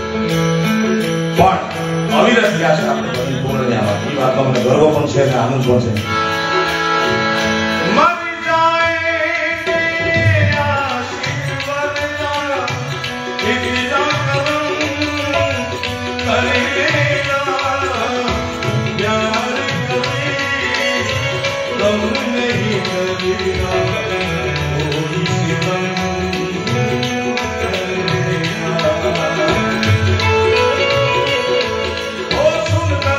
C: पण अविरत ગયા છે આપણે બધી પૂર્ણિયામાં એ વાત અમને ગર્વ પણ છે અને આનંદ પણ છે મરી જાયે આશીર્વાદ તારા ઇતના કરમ કરેલા પ્યાર કभी तुम नहीं करेगा कोई सितम ओ सुन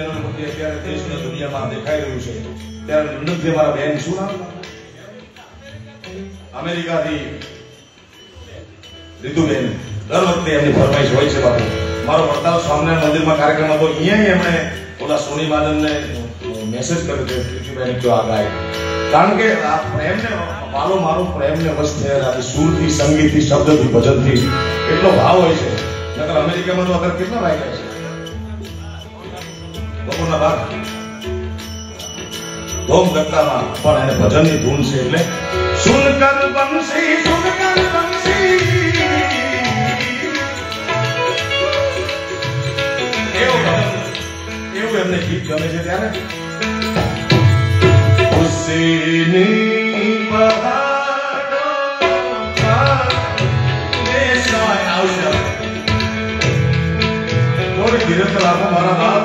C: ચેનલ પરથી અત્યારે દેશ અને દુનિયામાં દેખાઈ રહ્યું છે ત્યારે લંડનથી અમારા બેન શું નામ અમેરિકાથી રીતુબેન દર વખતે એમની ફરમાઈશ હોય છે બાપુ મારો વડતાલ સ્વામિનારાયણ મંદિરમાં કાર્યક્રમ હતો અહીંયા એમણે ઓલા સોની માનંદને મેસેજ કર્યો કે રીતુબેન જો આ ગાય કારણ કે આ પ્રેમને મારો મારો પ્રેમને વશ થયેલા સુરથી સંગીતથી શબ્દથી ભજનથી એટલો ભાવ હોય છે નકર અમેરિકામાં તો અગર કેટલા વાગ્યા છે બપોરના બાદ ધોમ ગત્તામાં પણ એને ભજનની ધૂન છે એટલે સુનકર બંસી એવું એમને ગીત ગમે છે ત્યારે હુસૈની પહાડો આવશે થોડી ધીરજ રાખો મારા બાપ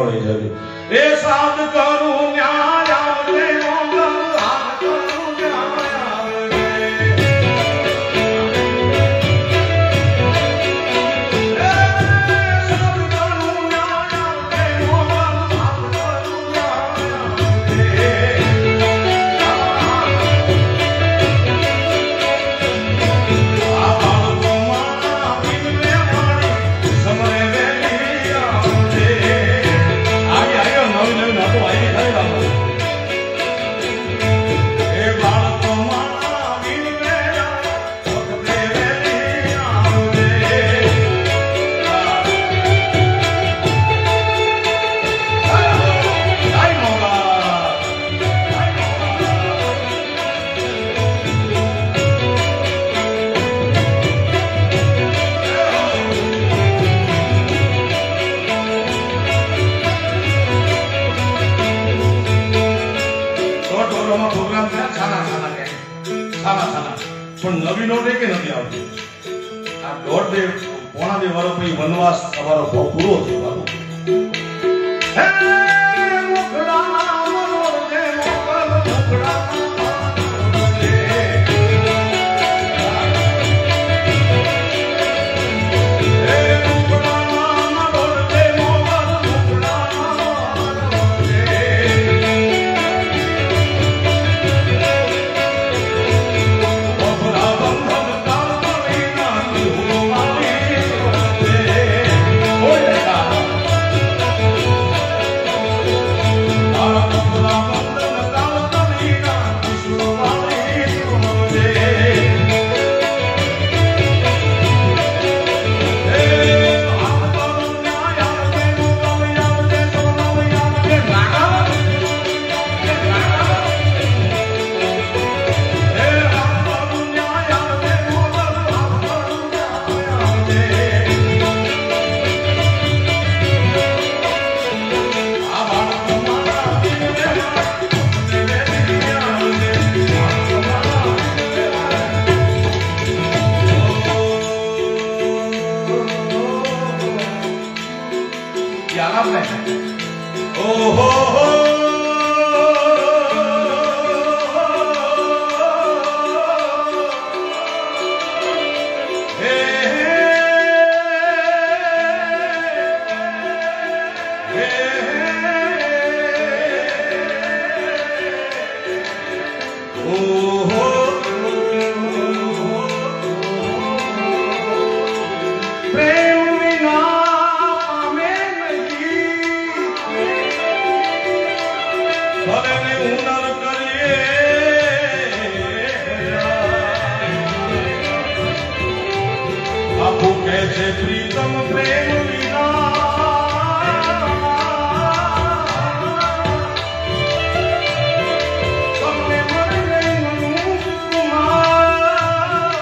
C: રહી જવી એ સાદ કરું ન્યાય આવજે મોગલ સાદ કરું ન્યાય આવજે સાદ કરું ન્યાય આવજે મોગલ સાદ કરું ન્યાય આવજે પણ નવી નોટ કે નથી આવતી આ દોઢ બે પોણા બે વર્ષ પછી વનવાસ તમારો પૂરો થયો બાબુ હે મુખડા મનોર દે મોગલ મુખડા प्रीतम प्रेम विना सबने मर गई मनु कुमार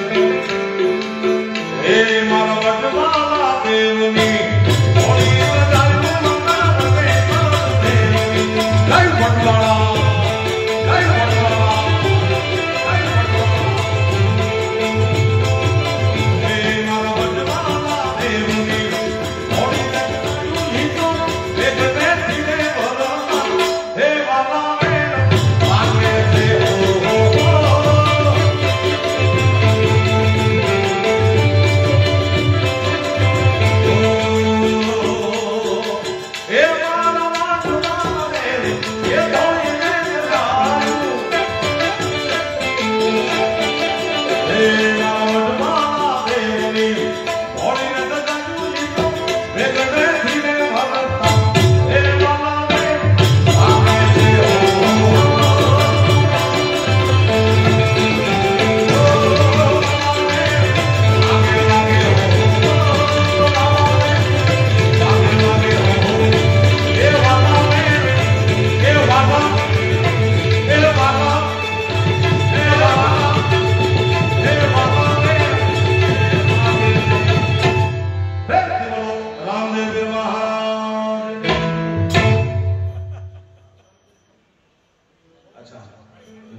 C: हे मारा वटवाला देवनी होली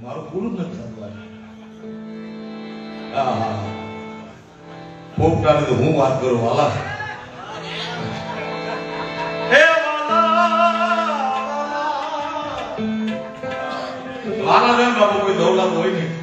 C: મારું પૂરું નથી થતું. હા પોપટાની તો હું વાત કરું વાલા. હે વાલા ને બાપુ કોઈ દોલત હોય નહીં.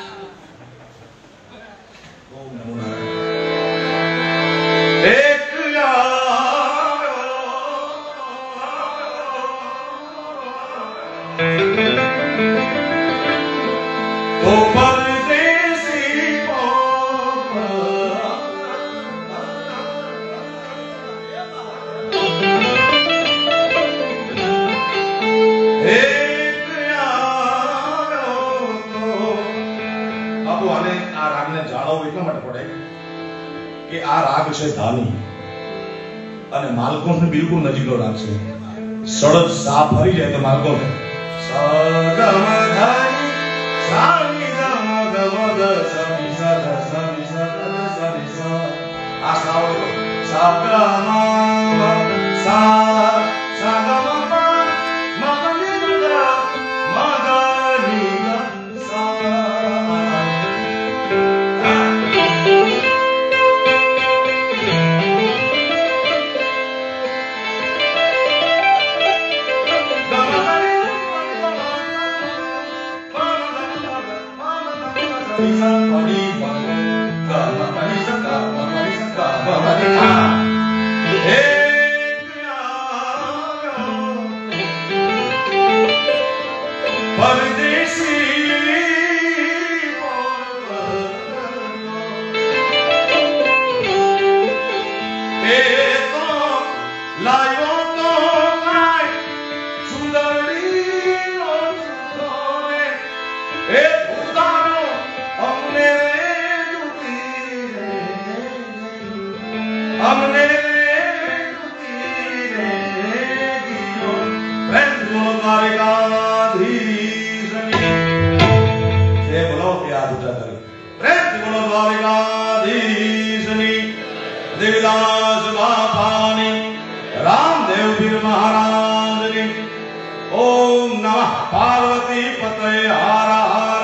C: આ રાગ છે ધાની અને માલકોને બિલકુલ નજીકનો રાગ છે. સડદ સા ફરી જાય તો માલકો સગમ ધાની સાની ગમ ગમ દ સમી સદ સમી સદ સમી સ આ સાવ સગમ સા સગમ देवीदास बापानी रामदेव पीर महाराज ने ओम नमः पार्वती पतये हर हर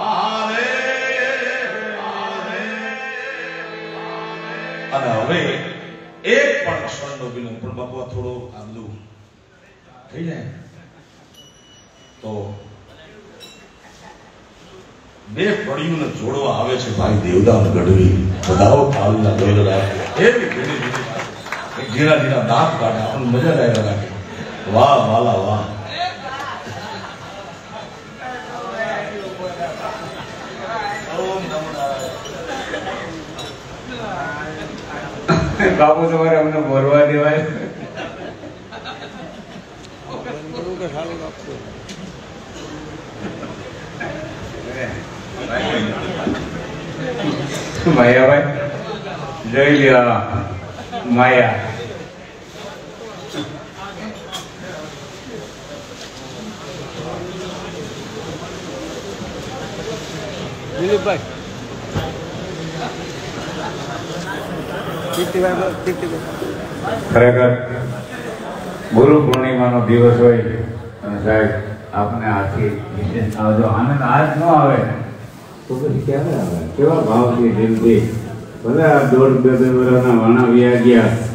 C: महादेव. અને હવે એક પણ ક્ષણનો વિલંબ પણ બાપા થોડો આદુ થઈ જાય તો બે પડીઓને જોડવા આવે છે ભાઈ દેવદાન ગઢવી. બધાઓ કાળના દોલડા એવી ઘણી જીરા જીરા દાંત કાઢે આપણને મજા આવ્યા રાખે. વાહ વાલા વાહ.
A: બાપુ તમારે અમને ભરવા દેવાય. માયાભાઈ જઈ લ્યા માયા. દિલીપભાઈ ખરેખર ગુરુ પૂર્ણિમાનો દિવસ હોય અને સાહેબ આપને આથી વિશેષ આવજો. આનંદ આજ ન આવે તો પછી ક્યારે આવે? કેવા ભાવથી દિલથી ભલે આ 1.5-2 વર્ષના વાણા વ્યા ગયા